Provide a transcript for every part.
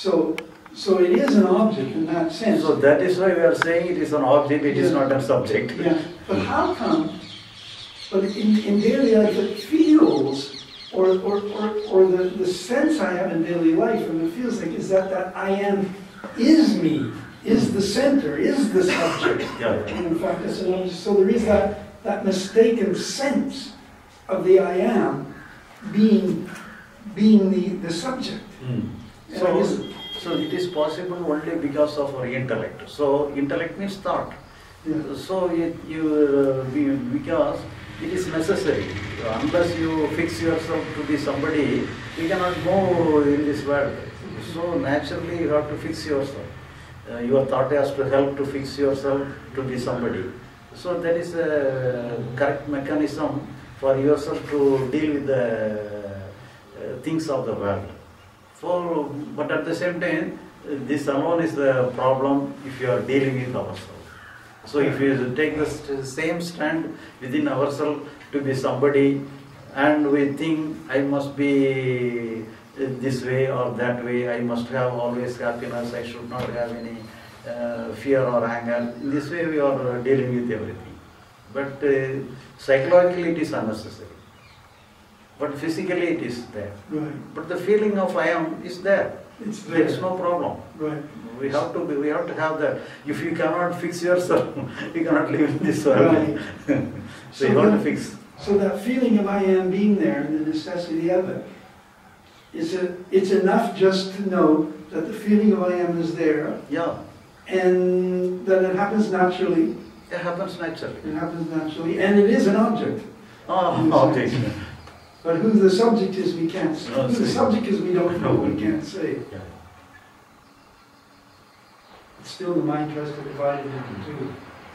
So it is an object in that sense. So that is why we are saying it is an object, it is not a subject. Yeah, but how come, but in daily life it feels, or the sense I have in daily life, and it feels like, is that I am, is me, is the center, is the subject. Yeah. And in fact, it's an object. So there is that mistaken sense of the I am being the subject. So it is possible only because of our intellect. So intellect means thought. Yeah. So because it is necessary. Unless you fix yourself to be somebody, you cannot move in this world. So naturally you have to fix yourself. Your thought has to help to fix yourself to be somebody. So that is a correct mechanism for yourself to deal with the things of the world. But at the same time, this alone is the problem if you are dealing with ourselves. So if you take the same stand within ourselves to be somebody, and we think I must be this way or that way, I must have always happiness, I should not have any fear or anger. In this way we are dealing with everything. But psychologically it is unnecessary. But physically it is there. Right. But the feeling of I am is there. It's there. There is no problem. Right. We have to have that. If you cannot fix yourself, you cannot live in this world. Right. So you have to fix. So that feeling of I am being there and the necessity of it, it's enough just to know that the feeling of I am is there. Yeah. And that it happens naturally. It happens naturally. It happens naturally. And it is an object. Object. But who the subject is, we can't say. No, Who the see. subject is, we don't know, we can't say. Yeah. Still, the mind tries to divide it into two.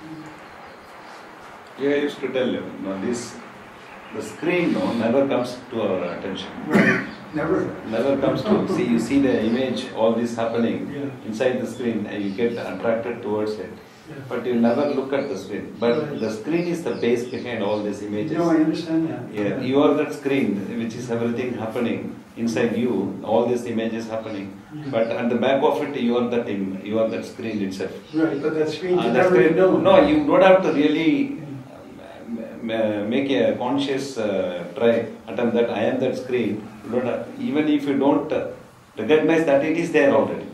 Yeah, I used to tell you, the screen never comes to our attention. Right. Never. Never comes to, see, you see the image, all this happening Yeah. inside the screen and you get attracted towards it. Yeah. But you never look at the screen. But Right. the screen is the base behind all these images. No, I understand that. Yeah, you are that screen, which is everything happening inside you, all these images happening. Yeah. But at the back of it, you are that screen itself. Right, but that screen can That never be screen, known. no, you don't have to really make a conscious try attempt that I am that screen. You don't have, even if you don't recognize that it is there already.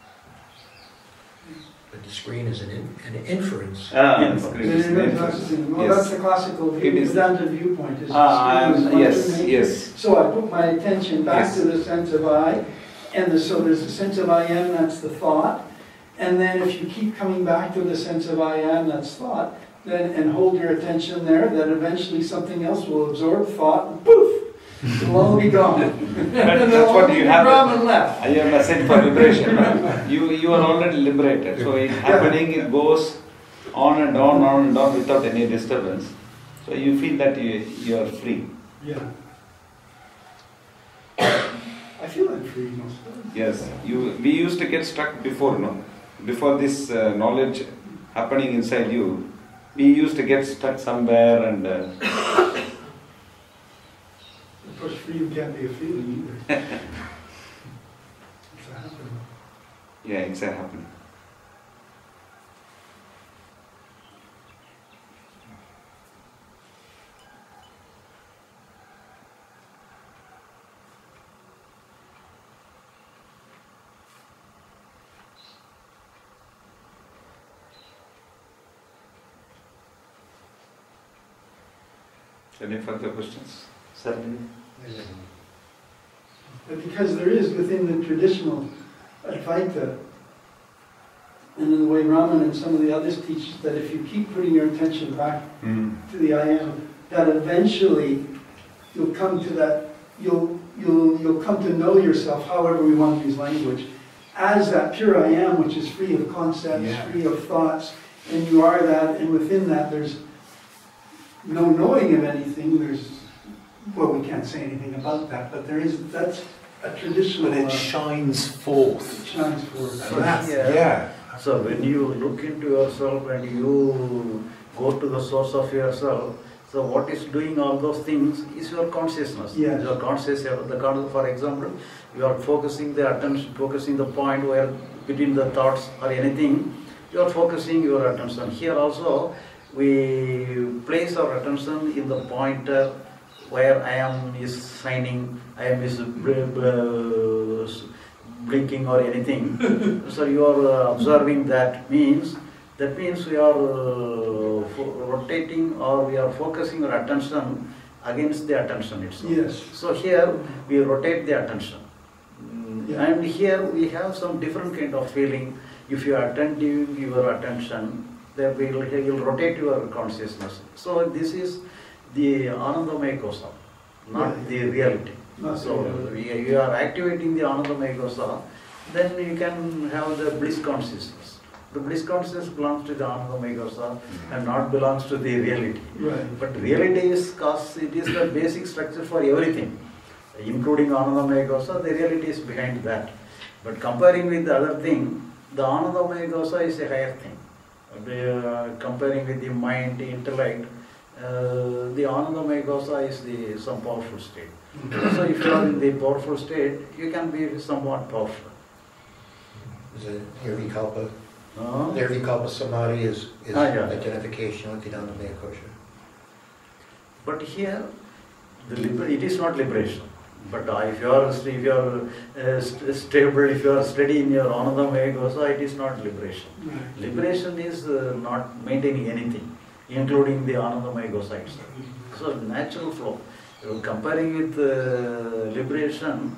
But the screen is an inference. The screen is an Well, influence. that's the classical view, It is. the Vedanta viewpoint. Is the screen is one Yes, dimension. yes. So I put my attention back Yes. to the sense of I, and so there's the sense of I am, that's the thought. And then if you keep coming back to the sense of I am, that's thought, then and hold your attention there, then eventually something else will absorb thought, and poof, it'll all be gone. And then That's what you have. Brahman left. I am a set for liberation. You are already liberated. So it's happening, it goes on and on without any disturbance. So you feel that you are free. Yeah. I feel I'm free most of the time. Yes, we used to get stuck before, no? Before this knowledge happening inside you, we used to get stuck somewhere and Of course, freedom can't be a feeling either. It's a happening. yeah, it's a happening. Any further questions? Certainly. But because there is within the traditional Advaita, and in the way Raman and some of the others teach, that if you keep putting your attention back to the I am, that eventually you'll come to that, you'll come to know yourself, however we want to use language, as that pure I am, which is free of concepts, free of thoughts, and you are that, and within that there's no knowing of anything, well, we can't say anything about that, but that's a traditional... But it shines forth. It shines forth. So that's, yeah. So when you look into yourself and you go to the source of yourself, So what is doing all those things is your consciousness. Yes. Your conscious, for example, you are focusing the attention, focusing the point where between the thoughts or anything, you are focusing your attention. Here also, we place our attention in the pointer where I am is shining, I am is blinking or anything. So you are observing that means we are rotating or we are focusing our attention against the attention itself. Yes. So here we rotate the attention. Yeah. And here we have some different kind of feeling. If you are attentive your attention, then you'll rotate your consciousness. So this is the Anandamaya Kosha, not Yeah. the reality. Not So the reality. you are activating the Anandamaya Kosha, then you can have the bliss consciousness. The bliss consciousness belongs to the Anandamaya Kosha and not belongs to the reality. Right. But reality is cause it is the basic structure for everything, including Anandamaya Kosha. The reality is behind that. But comparing with the other thing, the Anandamaya Kosha is a higher thing. Comparing with the mind, the intellect, the Anandamaya Kosha is some powerful state. So if you are in the powerful state, you can be somewhat powerful. Is it Nirvikalpa? Uh, Nirvikalpa Samadhi is yeah. identification with the Anandamaya Kosha. But here, it is not liberation. But if you are stable, if you are steady in your Anandamaya Kosha, it is not liberation. Right. Liberation is not maintaining anything, including the Anandamaya Kosha itself. So natural flow. Comparing with liberation,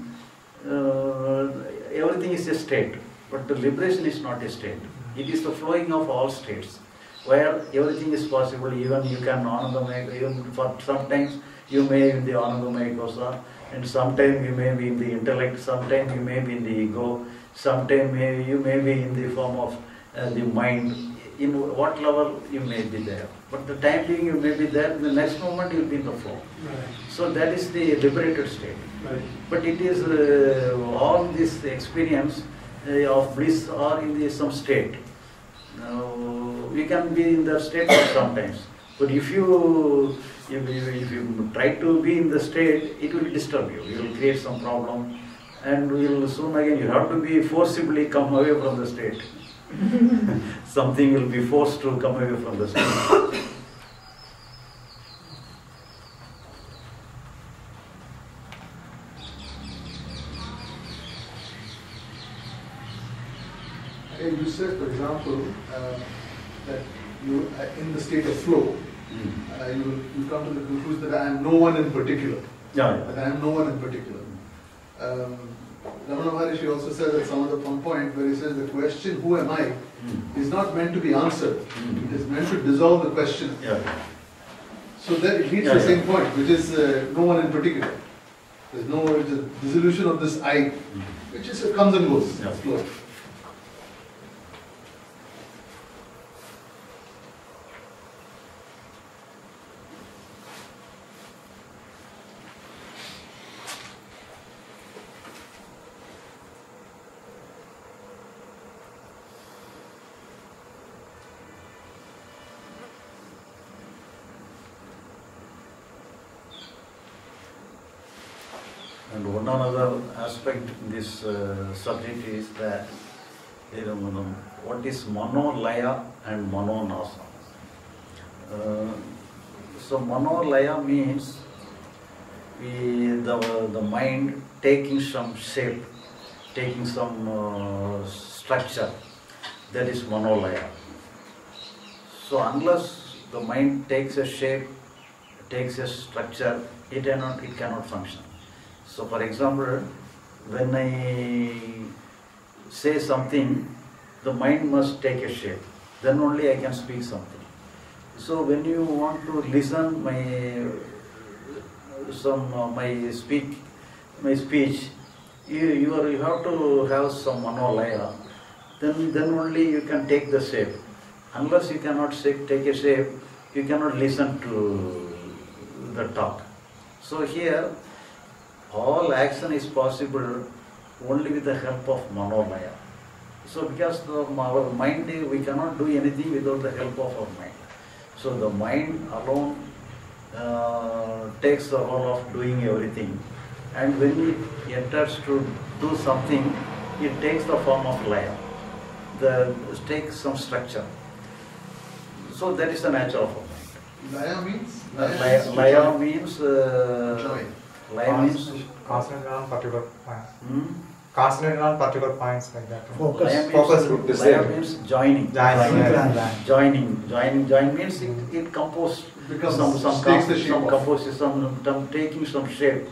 everything is a state, but the liberation is not a state. It is the flowing of all states, where everything is possible. Even you can Anandamaya, even for sometimes you may be in the Anandamaya Kosha, and sometimes you may be in the intellect, sometimes you may be in the ego, sometimes you may be in the form of the mind. In what level you may be there. But the time being you may be there, the next moment you will be in the flow. Right. So that is the liberated state. Right. But it is all this experience of bliss or in some state. We can be in that state for sometimes. But if you try to be in the state, it will disturb you. You will create some problem, and you will soon again you have to be forcibly come away from the state. Something will be forced to come away from the state. And you said, for example, that you in the state of flow, you come to the conclusion that I am no one in particular. Yeah. That I am no one in particular. Ramana Maharishi also says at some other point where he says the question, who am I, is not meant to be answered. It is meant to dissolve the question. Yeah. So that it reaches the same point, which is no one in particular. There's no it's a dissolution of this I, which is comes and goes. Yeah. Flow. And one another aspect in this subject is that what is Mano-Laya and Mano-Nasa. So Mano-Laya means the mind taking some shape, taking some structure. That is Mano-Laya. So unless the mind takes a shape, takes a structure, it cannot function. So for example, when I say something, the mind must take a shape. Then only I can speak something. So when you want to listen my speech, you have to have some Mano-Laya. Then only you can take the shape. Unless you cannot take a shape, you cannot listen to the talk. So here, all action is possible only with the help of Mano-Laya. So because our mind, we cannot do anything without the help of our mind. So the mind alone takes the role of doing everything, and when it enters to do something, it takes the form of laya. It takes some structure. So that is the nature of a mind. Laya means? Laya means joy. Laya means Concentrated on particular points. hmm? Concentrated on particular points like that. Laya Focus. means, Laya means joining. Join means it composes Becomes- some takes the shape of- composes some taking some shape,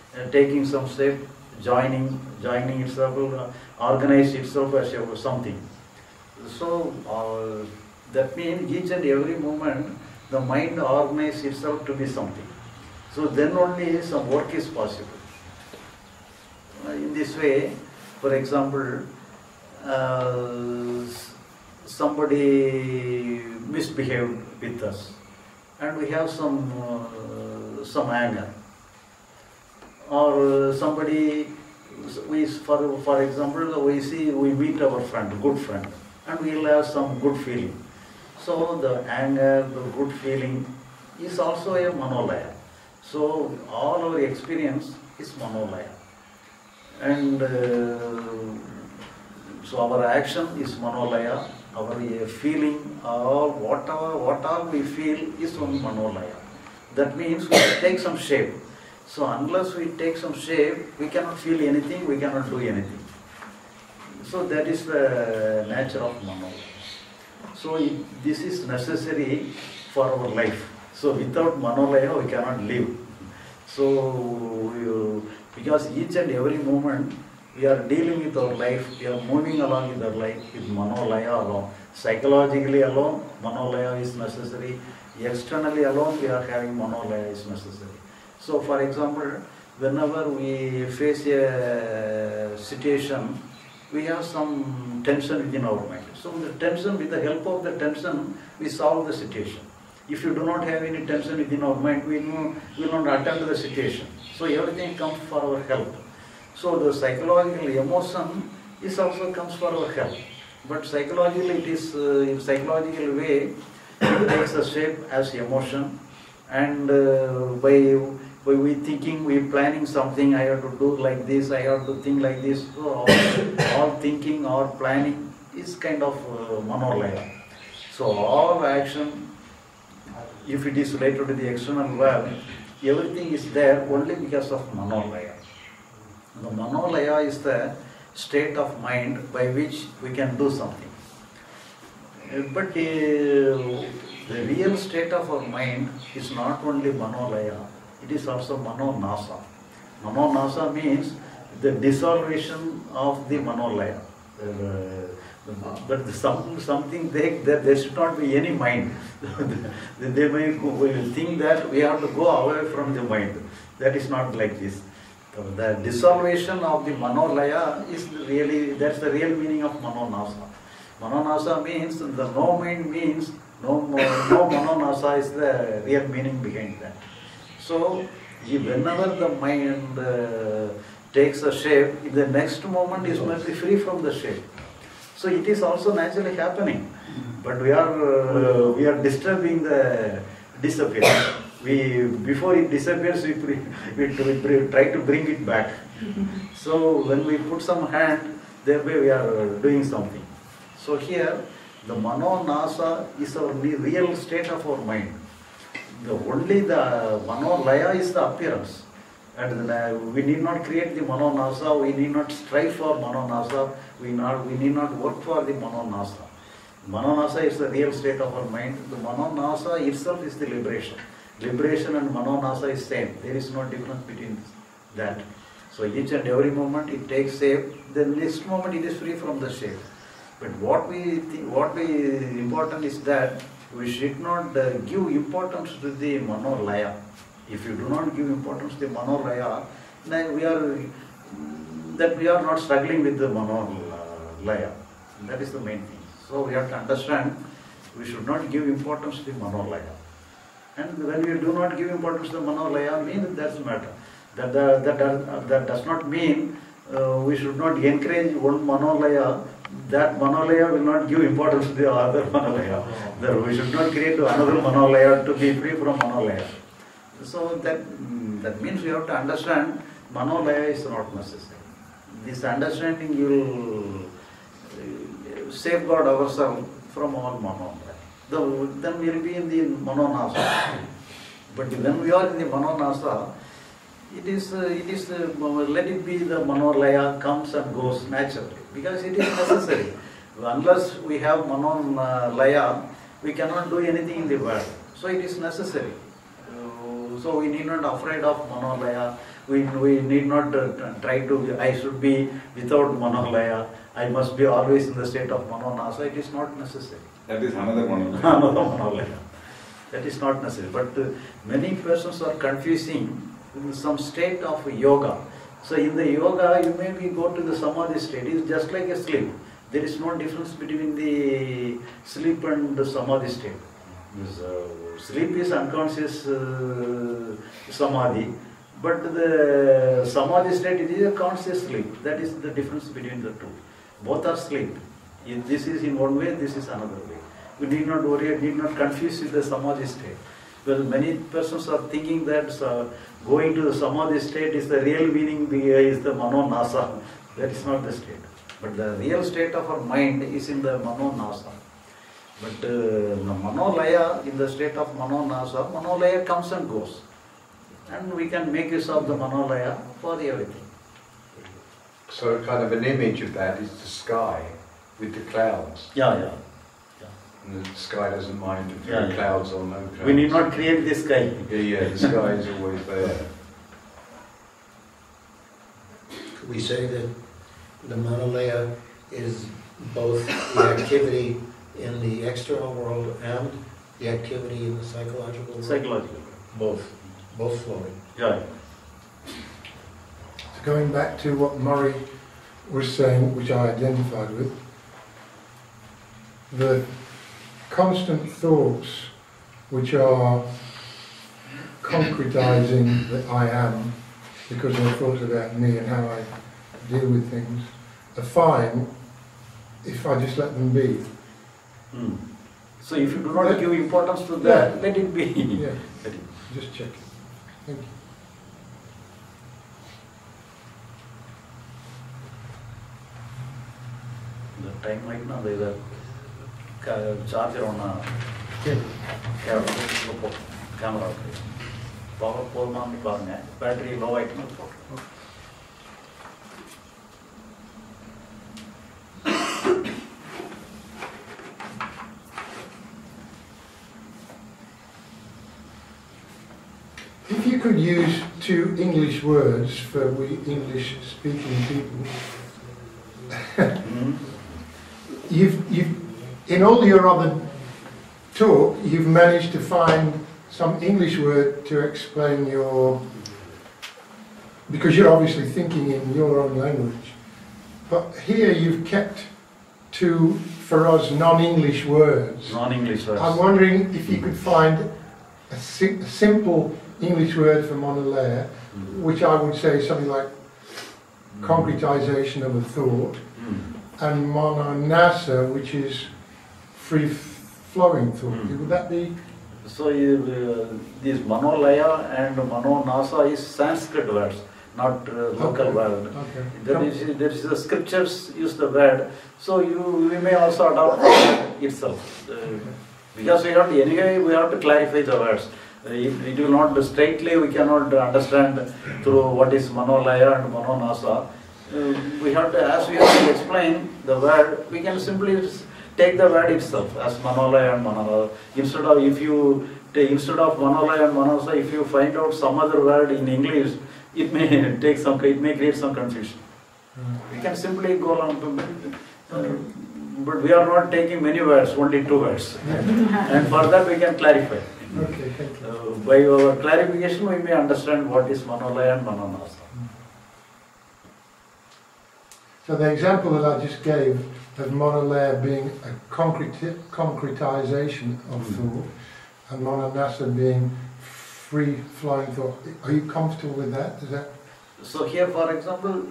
joining itself will organize itself as something. So that means each and every moment the mind organizes itself to be something. So then only some work is possible. In this way, for example, somebody misbehaved with us, and we have some anger, or somebody, for example, we meet our friend, good friend, and we will have some good feeling. So the anger, the good feeling is also a manolaya. So all our experience is manolaya. And so our action is manolaya, our feeling, all what all we feel is only manolaya. That means we take some shape. So unless we take some shape, we cannot feel anything, we cannot do anything. So that is the nature of manolaya. So this is necessary for our life. So without manolaya, we cannot live. So because each and every moment we are dealing with our life, we are moving along with our life with manolaya alone. Psychologically alone, manolaya is necessary. Externally alone, we are having manolaya is necessary. So for example, whenever we face a situation, we have some tension within our mind. So the tension, with the help of the tension, we solve the situation. If you do not have any tension within our mind, we will not attend to the situation. So everything comes for our help. So the psychological emotion is also comes for our help. But psychologically, it is in psychological way, it takes a shape as emotion, and by we thinking, we planning something, I have to do like this, I have to think like this. So all thinking or planning is kind of manolaya. So all action, if it is related to the external world, everything is there only because of manolaya. The manolaya is the state of mind by which we can do something. But the real state of our mind is not only manolaya, it is also manonasa. Manonasa means the dissolution of the manolaya. But something there should not be any mind. They may think that we have to go away from the mind. That is not like this. The dissolution of the manolaya is really, that's the real meaning of manonasa. Manonasa means the no mind means no manonasa is the real meaning behind that. So whenever the mind takes a shape, in the next moment is going to be free from the shape. So it is also naturally happening, but we are disturbing the disappearance. Before it disappears, we try to bring it back. So when we put some hand, thereby we are doing something. So here, the manonasa is our real state of our mind. Only the manolaya is the appearance. And we need not create the manonasa, we need not strive for manonasa, we need not work for the manonasa. Manonasa is the real state of our mind. The manonasa itself is the liberation. Liberation and manonasa is same. There is no difference between that. So each and every moment it takes shape, the next moment it is free from the shape. But what important is that we should not give importance to the manolaya. If you do not give importance to the manolaya, then we are not struggling with the manolaya. That is the main thing. So we have to understand we should not give importance to the manolaya. And when we do not give importance to the manolaya, means that's the matter. That does not mean we should not encourage one manolaya. That manolaya will not give importance to the other manolaya. We should not create another manolaya to be free from manolaya. So that means we have to understand Manolaya is not necessary. This understanding will safeguard ourselves from all Manolaya. Then we will be in the Manonasa. But when we are in the Manonasa, it is let it be the Manolaya comes and goes naturally, because it is necessary. Unless we have Manolaya, we cannot do anything in the world. So it is necessary. So we need not afraid of Manolaya. We need not try to, I should be without Manolaya. I must be always in the state of Manonasa. It is not necessary. That is another one. Another Manolaya. That is not necessary. But many persons are confusing some state of yoga. So in the yoga, you maybe go to the samadhi state. It is just like a sleep. There is no difference between the sleep and the samadhi state. Sleep is unconscious samadhi, but the samadhi state is a conscious sleep. That is the difference between the two. Both are sleep. If this is in one way, this is another way. We need not worry, need not confuse with the samadhi state. Well, many persons are thinking that going to the samadhi state is the real meaning, is the manonasa. That is not the state. But the real state of our mind is in the manonasa. But the manolaya, in the state of manonasa, manolaya comes and goes. And we can make use of the manolaya for everything. So kind of an image of that is the sky with the clouds. Yeah. And the sky doesn't mind if there Yeah, are yeah. clouds or no clouds. We need not create this sky. Yeah, the sky is always there. Could we say that the Manolaya is both the activity in the external world and the activity in the psychological world? Psychological. Both flowing. Yeah. Going back to what Murray was saying, which I identified with, the constant thoughts which are concretizing that I am, because they're thoughts about me and how I deal with things, are fine if I just let them be. So if you do not give importance to that, let it be. Yeah, Let it. just check it. Thank you. The time right now, there is a charger on a camera. Power pole battery low item. If you could use 2 English words for we English-speaking people, you've in all your other talk, you've managed to find some English word to explain your, because you're obviously thinking in your own language. But here you've kept 2, for us, non-English words. Non-English words. I'm wondering if you could find a simple English word for Manolaya, which I would say something like concretization of a thought, and Manonasa, which is free-flowing thought. Would that be? So this Manolaya and Manonasa is Sanskrit words, not local word. Okay. There is the scriptures use the word, so we may also adopt it itself. Because we have to clarify the words. It will not straightly, we cannot understand through what is Manolaya and Manonasa. We have to, as we have to explain the word, we can simply take the word itself as Manolaya and Manonasa. Instead of Manolaya and Manonasa, if you find out some other word in English, it may create some confusion. We can simply go along, but we are not taking many words, only 2 words. And for that we can clarify. Okay, thank you. By our clarification, we may understand what is Manolaya and Manonasa. So the example that I just gave of Manolaya being a concretization of thought, and Manonasa being free-flowing thought, are you comfortable with that? Is that? So here, for example,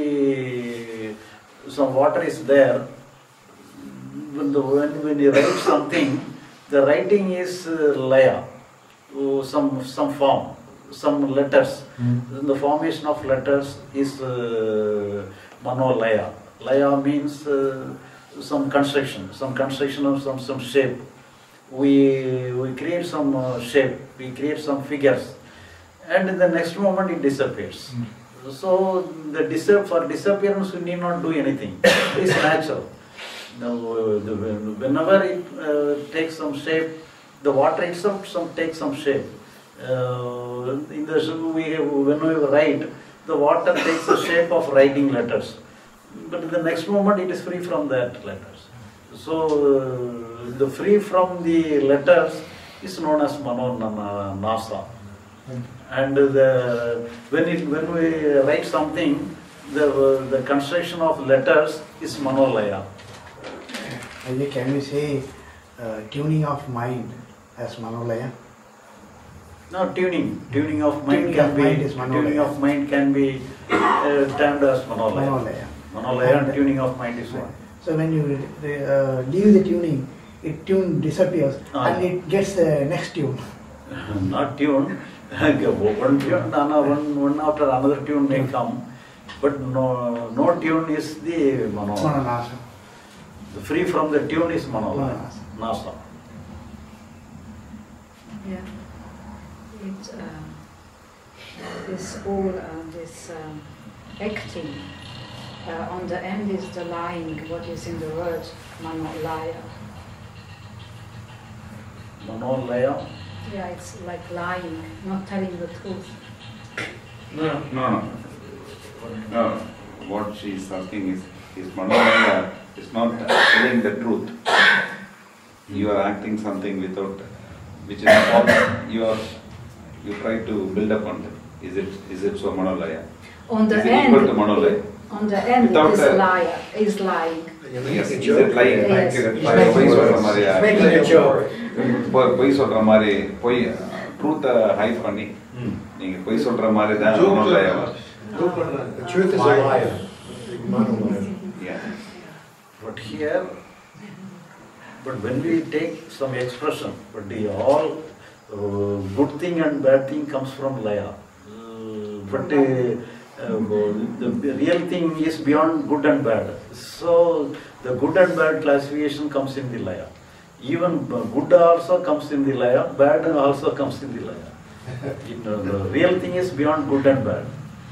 some water is there. When you write something, the writing is laya, some form. some letters. The formation of letters is Manolaya. Laya means some construction of some shape. We create some shape, we create some figures, and in the next moment it disappears. So for disappearance we need not do anything. It is natural. Now, whenever it takes some shape, the water itself takes some shape. When we write, the water takes the shape of writing letters. But in the next moment it is free from that letters. So the free from the letters is known as Manonasa. And when we write something, the construction of letters is Manolaya. Can we say tuning of mind as Manolaya? No, tuning of mind can be termed as Manolaya. Manolaya and tuning of mind is one. So when you leave the tuning, tune disappears and it gets the next tune. Not tune. One tune, one after another tune may come, but no tune is the Manonasa. The free from the tune is Manolaya. Nasa. Yeah. It's all this acting. On the end is the lying, what is in the word Manolaya. Manolaya? Yeah, it's like lying, not telling the truth. No. What she is asking is Manolaya is not telling the truth. You are acting something without, which is false. You try to build up on it. Is it so Manolaya? On the is it end, equal to Manolaya? On the end, Without it is a liar. Is lying. Yes, is it lying? Yes. பொய் சொல்ற மாதிரியா? Making a joke. பொய் சொல்ற மாதிரி ட்ரூத்தை height பண்ணி நீங்க பொய் சொல்ற மாதிரி தான் Manolaya. The truth is a liar. Manolaya. Yeah. But here, when we take some expression, but all good thing and bad thing comes from Laya. But the real thing is beyond good and bad. So the good and bad classification comes in the Laya. Even good also comes in the Laya, bad also comes in the Laya. The real thing is beyond good and bad.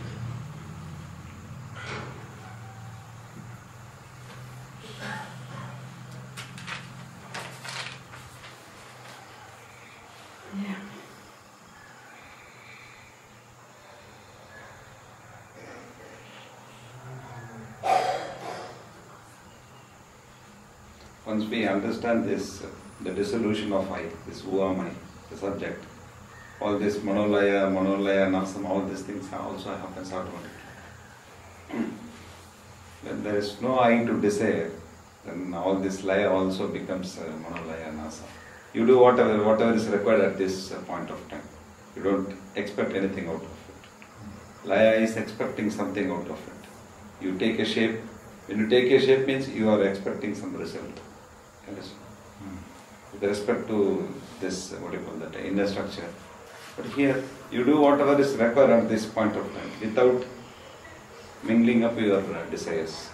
Once we understand this, the dissolution of I, this who am I, the subject, all this Manolaya, Nasam, all these things also happens automatically. When there is no I to desire, then all this Laya also becomes Manolaya, Nasa. You do whatever is required at this point of time. You don't expect anything out of it. Laya is expecting something out of it. You take a shape. When you take a shape means you are expecting some result. With respect to this, what do you call that, inner structure. But here, you do whatever is required at this point of time without mingling up your desires.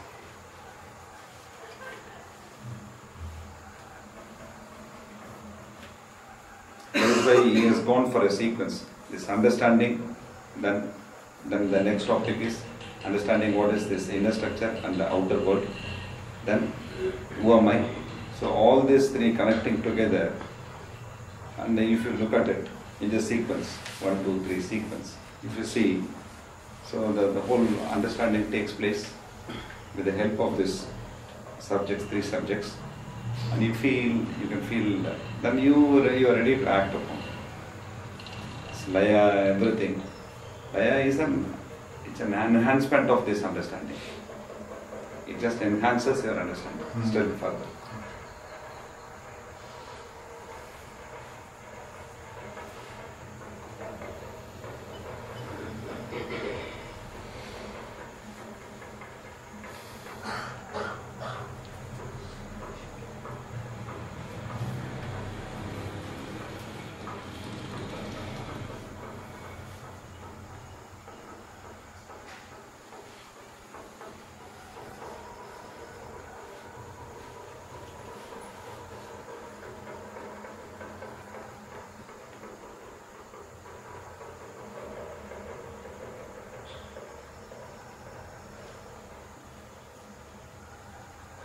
That is why he has gone for a sequence. This understanding, then the next topic is understanding what is this inner structure and the outer world. Then, who am I? So all these three connecting together, and if you look at it in the sequence, 1, 2, 3 sequence, if you see, so the whole understanding takes place with the help of this subjects, 3 subjects, and you can feel that. Then you are ready to act upon. It's Laya, everything. Laya is an enhancement of this understanding. It just enhances your understanding still further.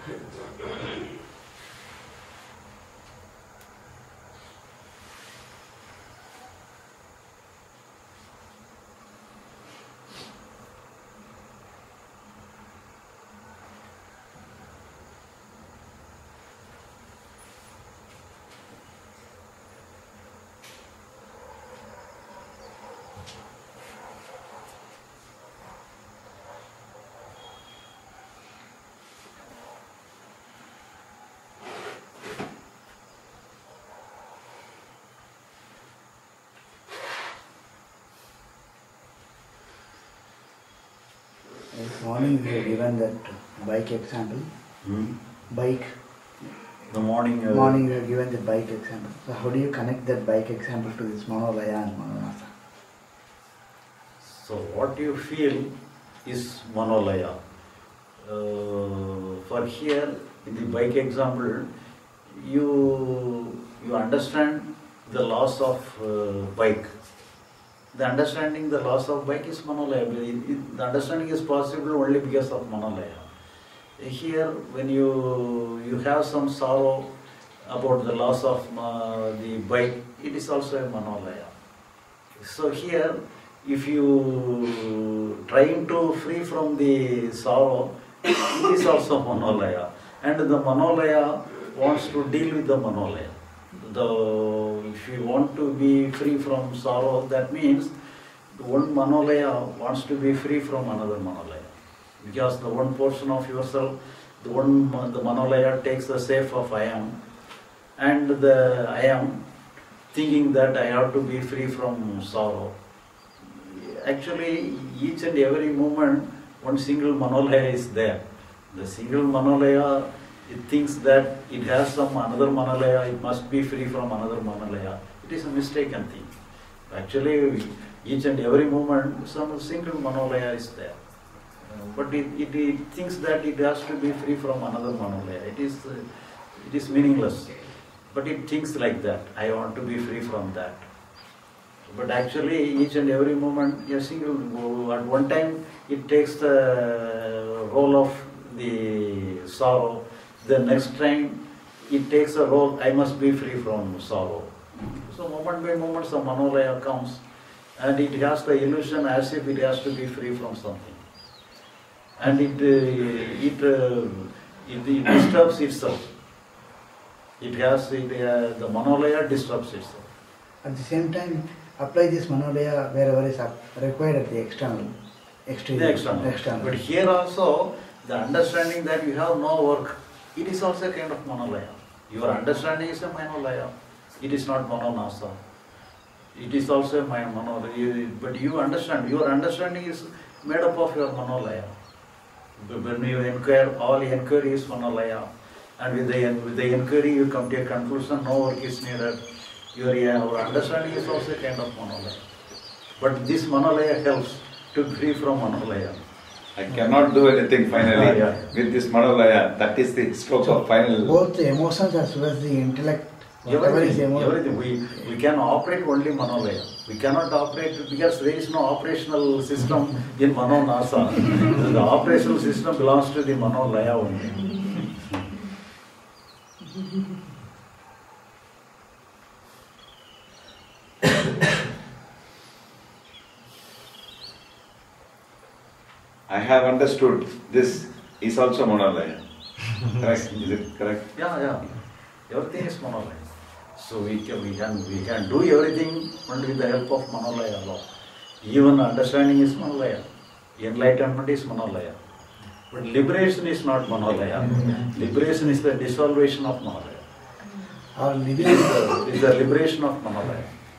This morning we have given that bike example. Bike. The morning. Morning we have given the bike example. So how do you connect that bike example to this Manolaya and Manonasa? So what you feel is Manolaya. For here, in the bike example, you understand the loss of bike. The understanding the loss of bike is Manolaya. The understanding is possible only because of Manolaya. Here, when you have some sorrow about the loss of the bike, it is also a Manolaya. So here, if you trying to free from the sorrow, it is also Manolaya. And the Manolaya wants to deal with the Manolaya. If you want to be free from sorrow, that means one Manolaya wants to be free from another Manolaya. Because the one portion of yourself, the Manolaya takes the shape of I am, and the I am thinking that I have to be free from sorrow. Actually, each and every moment, one single Manolaya is there. The single Manolaya, it thinks that it has some another Manolaya, it must be free from another Manolaya. It is a mistaken thing. Actually, each and every moment, some single Manolaya is there. But it thinks that it has to be free from another Manolaya. It is meaningless. But it thinks like that, I want to be free from that. But actually, each and every moment, a single, at one time, it takes the role of the sorrow. The next time, it takes a role, I must be free from sorrow. So moment by moment, some Manolaya comes, and it has the illusion as if it has to be free from something. And it disturbs itself. The Manolaya disturbs itself. At the same time, apply this Manolaya wherever is required at the external. But here also, the understanding that you have no work, it is also a kind of Manolaya. Your understanding is a Manolaya. It is not Manonasa. It is also a Manolaya. But you understand, your understanding is made up of your Manolaya. When you inquire, all inquiry is Manolaya. And with the inquiry, you come to a conclusion, no work is needed. Your understanding is also a kind of Manolaya. But this Manolaya helps to free from Manolaya. I cannot do anything finally with this Manolaya. That is the stroke of final. Both the emotions as well as the intellect. Everything. We can operate only Manolaya. We cannot operate because there is no operational system in Manonasa. The operational system belongs to the Manolaya only. I have understood this is also Manolaya. Correct? Is it correct? Yeah. Everything is Manolaya. So we can do everything only with the help of Manolaya alone. Even understanding is Manolaya. Enlightenment is Manolaya. But liberation is not Manolaya. Liberation is the dissolution of Manolaya. Is the liberation of Manolaya.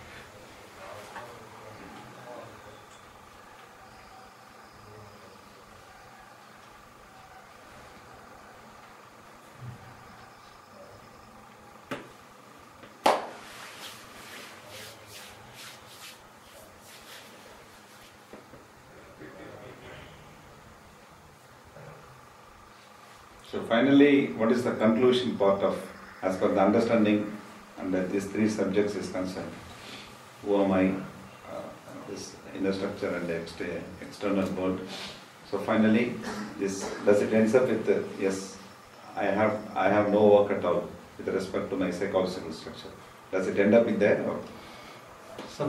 So finally, what is the conclusion part of, as per the understanding under these three subjects is concerned? Who am I? This inner structure and the external world. So finally, does it ends up with yes, I have no work at all with respect to my psychological structure. Does it end up in there or? So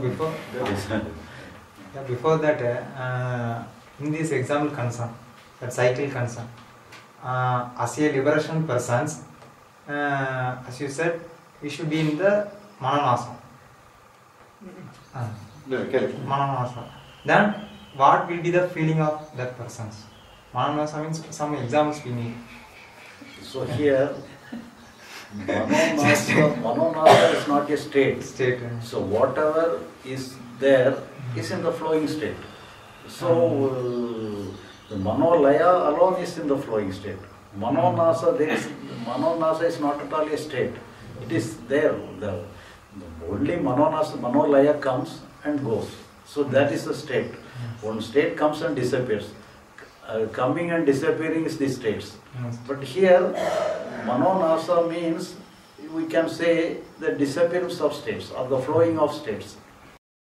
before that, in this example concern, that cycle concern, as a liberation persons, as you said, we should be in the Mananasa. Mananasa. Then what will be the feeling of that persons? Mananasa means some examples we need. So here, Manonasa is not a state. So whatever is there is in the flowing state. So the Manolaya alone is in the flowing state. Manonasa is not at all a state. It is there. The only Manolaya comes and goes. So that is the state. One state comes and disappears. Coming and disappearing is the states. But here, Manonasa means we can say the disappearance of states or the flowing of states.